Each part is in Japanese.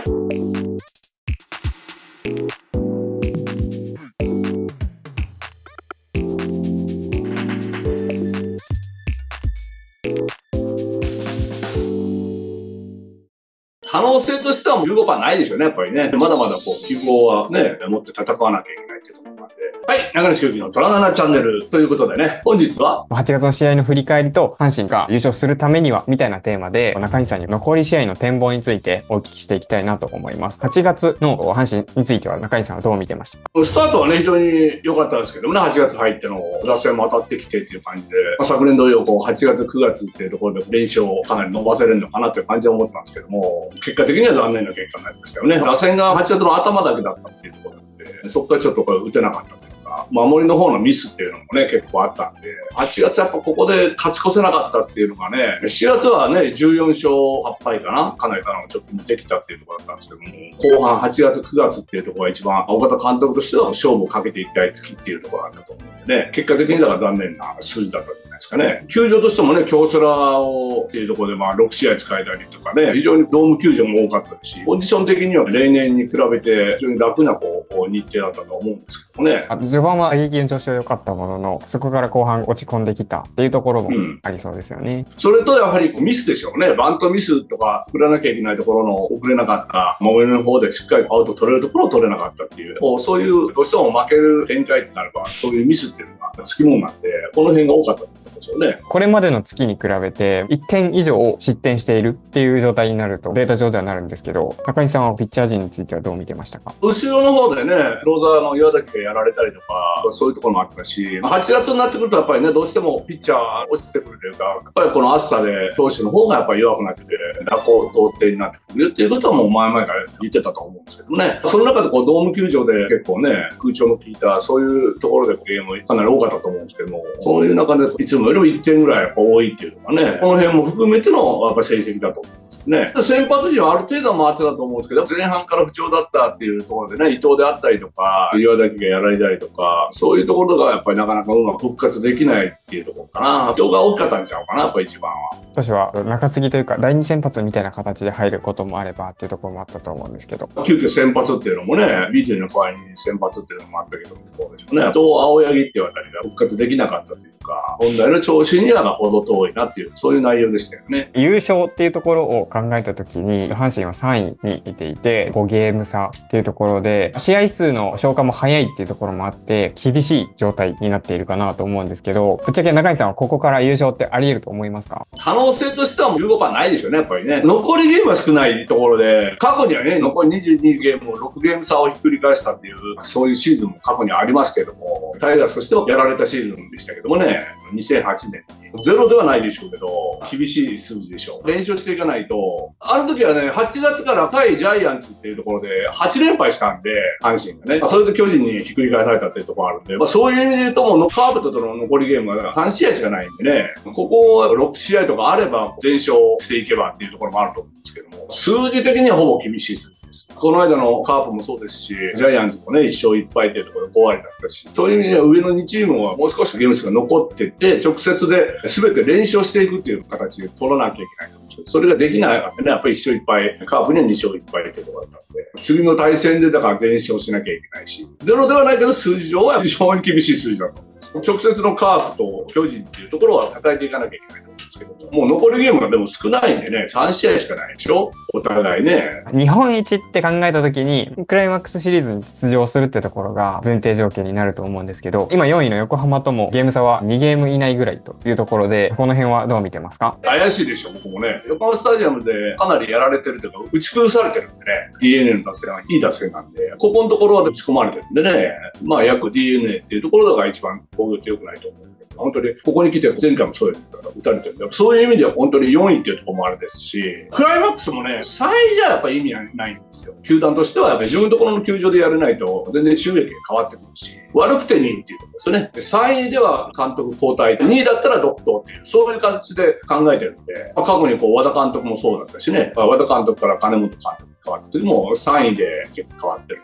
可能性としてはもう 15% ないでしょうね、やっぱりね。まだまだ希望はね、持って戦わなきゃいけないっていうところなんで。はい、中西祐希の虎7チャンネルということでね、本日は 8月の試合の振り返りと、阪神が優勝するためには、みたいなテーマで、中西さんに残り試合の展望についてお聞きしていきたいなと思います。8月の阪神については中西さんはどう見てましたか？ スタートはね、非常に良かったですけどもね、8月入っての打線も当たってきてっていう感じで、昨年同様、8月、9月っていうところで連勝をかなり伸ばせるのかなっていう感じで思ってたんですけども、結果的には残念な結果になりましたよね。打線が8月の頭だけだったっていうところで、そこからちょっと打てなかったというか、守りの方のミスっていうのもね、結構あったんで、8月やっぱここで勝ち越せなかったっていうのがね、7月はね、14勝8敗かな、かなりちょっと似てきたっていうところだったんですけども、後半8月、9月っていうところが一番、岡田監督としては勝負をかけていきたい月っていうところだったと思うんでね、結果的にだから残念な数字だったんじゃないですかね。球場としてもね、京セラをっていうところで6試合使えたりとかね、非常にドーム球場も多かったし、ポジション的には例年に比べて非常に楽な日程だったと思うんですけどもね。 序盤は打撃の調子は良かったものの、そこから後半落ち込んできたっていうところもありそうですよね。 それとやはりミスでしょうね。バントミスとか振らなきゃいけないところの送れなかった、守りの方でしっかりアウト取れるところを取れなかったっていう、そういうどうしても負ける展開になれば、そういうミスっていうのがつきものなんで、この辺が多かったと思うんですよね。 これまでの月に比べて1点以上失点しているっていう状態になるとデータ上ではなるんですけど、中西さんはピッチャー陣についてはどう見てましたか？ 後ろの方でね、クローザーの岩崎がやられたりとか、そういうところもあったし、8月になってくるとやっぱりね、どうしてもピッチャー落ちてくるというか、やっぱりこの暑さで投手の方がやっぱり弱くなってて、蛇行投定になってくるっていうことはもう前々から言ってたと思うんですけどね。その中でドーム球場で結構ね、空調の効いた、そういうところでゲームかなり多かったと思うんですけども、そういう中でいつもよりも1点ぐらいやっぱ多いっていうのがね、この辺も含めてのやっぱ成績だと思うんですね。先発陣はある程度回ってたと思うんですけど、前半から不調だったっていうところでね、伊藤であったりとか、岩崎がやられたりとか、そういうところがやっぱりなかなかうまく復活できないっていうところかな。人が大きかったんちゃうかな、やっぱ一番は。 当初は中継ぎというか第2先発みたいな形で入ることもあればっていうところもあったと思うんですけど。 急遽先発っていうのもね、BT の代わりに先発っていうのもあったけど、そうでしょうね。あと、青柳っていうあたりが復活できなかったというか、本来の調子にはほど遠いなっていう、そういう内容でしたよね。 優勝っていうところを考えたときに、阪神は3位にいていて、5ゲーム差っていうところで、試合数の消化も早いっていうところもあって、厳しい状態になっているかなと思うんですけど、ぶっちゃけ中西さんはここから優勝ってあり得ると思いますか？ 可能性としてはもう 15% ないでしょうね、やっぱりね。残りゲームは少ないところで、過去にはね、残り22ゲームを6ゲーム差をひっくり返したっていう、そういうシーズンも過去にありますけども、タイガースとしてはやられたシーズンでしたけどもね、2008年に。ゼロではないでしょうけど、厳しい数字でしょう。練習していかないと、ある時はね、8月から対ジャイアンツっていうところで8連敗したんで、阪神がね、それで巨人にひっくり返されたっていうところがあるんで、そういう意味で言うともうカープとの残りゲームが3試合しかないんでね、ここ6試合とかあれば全勝していけばっていうところもあると思うんですけども、数字的にはほぼ厳しい数字。この間のカープもそうですし、ジャイアンツもね、1勝1敗っていうところで5割だったし、そういう意味では上の2チームはもう少しゲーム数が残ってて、直接で全て連勝していくっていう形で取らなきゃいけないと思うんですけど、それができないわけでね、やっぱり1勝1敗、カープには2勝1敗っていうところだったんで、次の対戦でだから全勝しなきゃいけないし、ゼロではないけど数字上は非常に厳しい数字だと思うんです。直接のカープと巨人っていうところは叩いていかなきゃいけないと思うんですけども、もう残りゲームがでも少ないんでね、3試合しかないでしょ、お互いね。 日本一って考えた時に、クライマックスシリーズに出場するってところが前提条件になると思うんですけど、今4位の横浜ともゲーム差は2ゲーム以内ぐらいというところで、この辺はどう見てますか？ 怪しいでしょ、僕もね。横浜スタジアムでかなりやられてるというか、打ち崩されてるんでね、DNA の打線はいい打線なんで、ここのところは打ち込まれてるんでね、まあ約 DNA っていうところが一番防御って良くないと思うんで。本当にここに来て前回もそうですから打たれてるんで、そういう意味では本当に4位っていうところもあれですし、クライマックスもね、3位じゃやっぱ意味ないんですよ。球団としてはやっぱり自分のところの球場でやれないと全然収益が変わってくるし、悪くて2位っていうところですよね。3位では監督交代、2位だったら続投っていう、そういう形で考えてるんで、過去に和田監督もそうだったしね、和田監督から金本監督に変わった時も3位で結構変わってるっていう。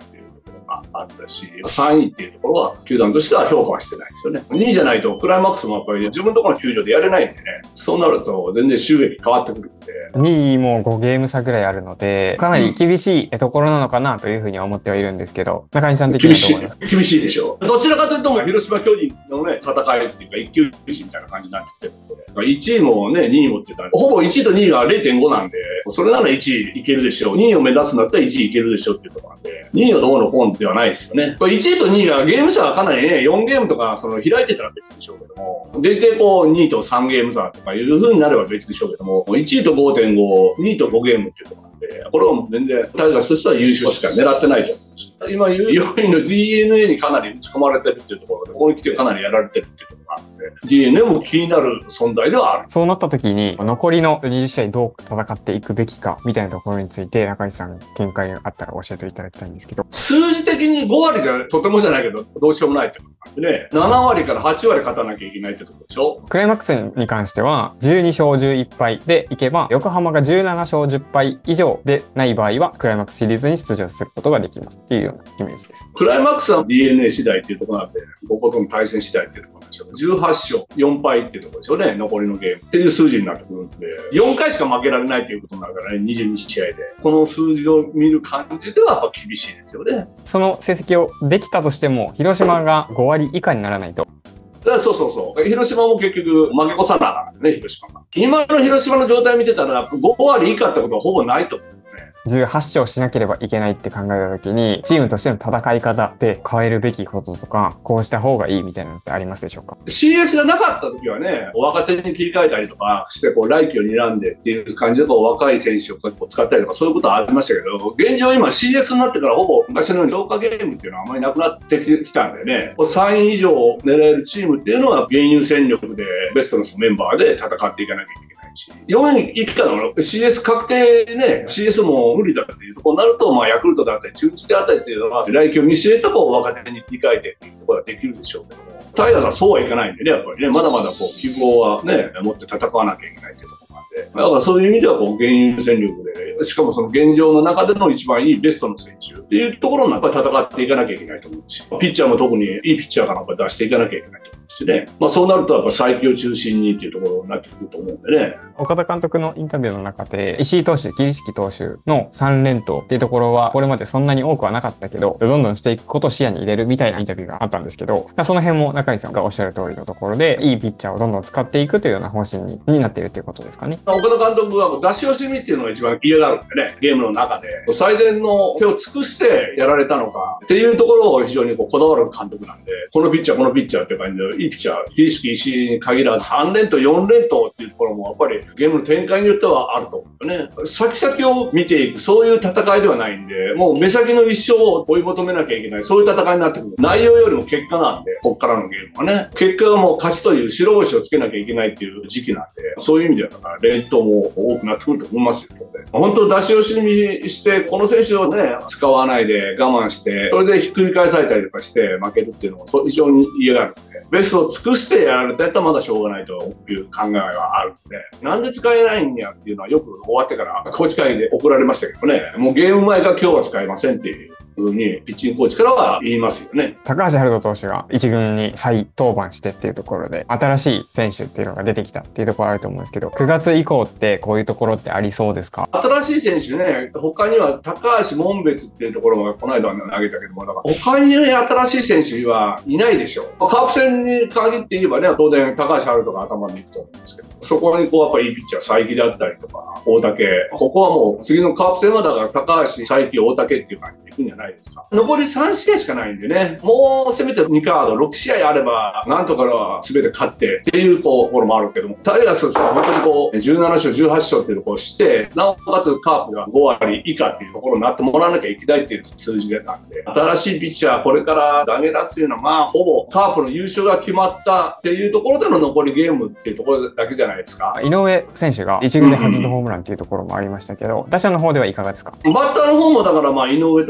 いうのがあったし、3位っていうところは球団としては評価はしてないですよね。2位じゃないとクライマックスもやっぱり自分のところの球場でやれないんでね、そうなると全然収益変わってくるんで。 2位も5ゲーム差ぐらいあるので、かなり厳しいところなのかなというふうには思ってはいるんですけど、中西さん的にはどう思いますか？ 厳しいでしょう。どちらかというと、広島巨人のね、戦いっていうか、一騎打ちみたいな感じになってきてるので、1位もね、2位もって言ったら、ほぼ1位と2位が 0.5 なんで、それなら1位いけるでしょう。2位を目指すんだったら1位いけるでしょうっていうところなんで、2位をどうのこうのではないですよね。これ1位と2位がゲーム差はかなりね、4ゲームとか開いてたら別でしょうけども、大体こう2位と3ゲーム差とかいう風になれば別でしょうけども、1位と 5.5、2位と5ゲームっていうところなんで、これは全然タイガースとしては優勝しか狙ってないと思うし、今言う4位の DNA にかなり打ち込まれてるっていうところで、ここに来てかなりやられてるっていうところがあるので、DNA も気になる存在ではある。 そうなった時に、残りの20試合どう戦っていくべきか、みたいなところについて、中西さん、見解があったら教えていただきたいんですけど。 数字的に5割じゃとてもじゃないけど、どうしようもないってことなんでね、7割から8割勝たなきゃいけないってところでしょ。 クライマックスに関しては、12勝11敗でいけば、横浜が17勝10敗以上でない場合は、クライマックスシリーズに出場することができますっていうようなイメージです。 クライマックスは DNA 次第っていうところなんで、こことの対戦次第っていうところなんでしょう。18勝4敗っていうところでしょうね、残りのゲームっていう数字になってくるんで、4回しか負けられないっていうことになるからね、22試合で。この数字を見る感じではやっぱ厳しいですよね。 その成績をできたとしても、広島が5割以下にならないと。 そうそうそう。広島も結局負け越さなかったね、広島が。今の広島の状態見てたら、5割以下ってことはほぼないと思う。 18勝しなければいけないって考えた時に、チームとしての戦い方で変えるべきこととか、こうした方がいいみたいなのってありますでしょうか？ CS がなかった時はね、若手に切り替えたりとかして、来季を睨んでっていう感じで若い選手を使ったりとか、そういうことはありましたけど、現状今 CS になってからほぼ昔のように強化ゲームっていうのはあんまりなくなってきたんでね、3位以上を狙えるチームっていうのは現有戦力でベストのメンバーで戦っていかなきゃいけない。4位以下の CS 確定でね、CS も無理だっていうところになると、ヤクルトだったり、中日であったりっていうのは、来季を見据えた若手に切り替えてっていうところができるでしょうけども、タイガースはそうはいかないんでね、やっぱりね、まだまだ希望はね、持って戦わなきゃいけないっていうところなんで、だからそういう意味では現有戦力で、しかもその現状の中での一番いいベストの選手っていうところにやっぱり戦っていかなきゃいけないと思うし、ピッチャーも特にいいピッチャーからやっぱり出していかなきゃいけないと思う。そうなるとやっぱ才木を中心にっていうところになってくると思うんでね。 岡田監督のインタビューの中で、石井投手、桐敷投手の3連投っていうところは、これまでそんなに多くはなかったけど、どんどんしていくことを視野に入れるみたいなインタビューがあったんですけど、その辺も中西さんがおっしゃる通りのところで、いいピッチャーをどんどん使っていくというような方針になっているということですかね。 岡田監督は出し惜しみっていうのが一番嫌がるんでね、ゲームの中で。最善の手を尽くしてやられたのかっていうところを非常にこだわる監督なんで、このピッチャー、このピッチャーっていう感じで、いいピッチャー、桐敷石井に限らず3連投、4連投っていうところもやっぱりゲームの展開によってはあると思うんだよね。先々を見ていく、そういう戦いではないんで、もう目先の一生を追い求めなきゃいけない、そういう戦いになってくる。内容よりも結果なんで、こっからのゲームはね。結果がもう勝ちという白星をつけなきゃいけないっていう時期なんで、そういう意味ではだから連投も多くなってくると思いますよ。本当出し惜しみして、この選手をね、使わないで我慢して、それでひっくり返されたりとかして負けるっていうのも非常に嫌がるんで、ベストを尽くしてやられたやったらまだしょうがないという考えはあるんで、なんで使えないんやっていうのはよく終わってからコーチ会で怒られましたけどね、もうゲーム前から今日は使えませんっていう風にピッチングコーチからは言いますよね。 高橋遥人投手が一軍に再登板してっていうところで、新しい選手っていうのが出てきたっていうところあると思うんですけど、9月以降ってこういうところってありそうですか？ 新しい選手ね、他には高橋門別っていうところがこの間投げたけども、だから他に新しい選手はいないでしょう。カープ戦に限って言えばね、当然高橋遥人が頭にいくと思うんですけど、そこにやっぱりいいピッチャー、才木だったりとか、大竹。ここはもう次のカープ戦はだから高橋、才木、大竹っていう感じでいくんじゃないですか。残り3試合しかないんでね、もうせめて2カード、6試合あれば、なんとかは全て勝ってっていうところもあるけども、タイガースは本当に17勝、18勝っていうところをして、なおかつカープが5割以下っていうところになってもらわなきゃいけないっていう数字でなんで、新しいピッチャー、これから投げ出すのは、ほぼカープの優勝が決まったっていうところでの残りゲームっていうところだけじゃないですか。 井上選手が一軍で初ホームランっていうところもありましたけど、打者の方ではいかがですか？ バッターの方もだから井上とかね、この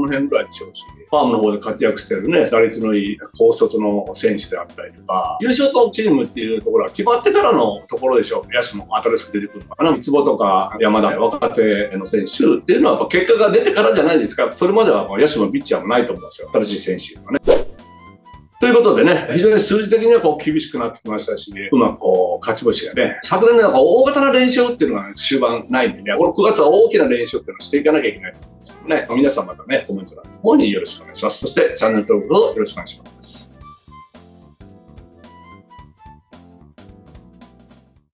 の辺ぐらいでしょうし、ファームの方で活躍してるね、打率のいい高卒の選手であったりとか、優勝とチームっていうところは決まってからのところでしょう。野手も新しく出てくるのかな。三坪とか山田、若手の選手っていうのはやっぱ結果が出てからじゃないですか。それまでは野手もピッチャーもないと思うんですよ。新しい選手がね。ということでね、非常に数字的には厳しくなってきましたし、うまく勝ち星がね、昨年の大型な練習っていうのが終盤ないんでね、この9月は大きな練習っていうのをしていかなきゃいけないと思うんですけどね、皆さんまたね、コメント欄の方によろしくお願いします。そしてチャンネル登録をよろしくお願いします。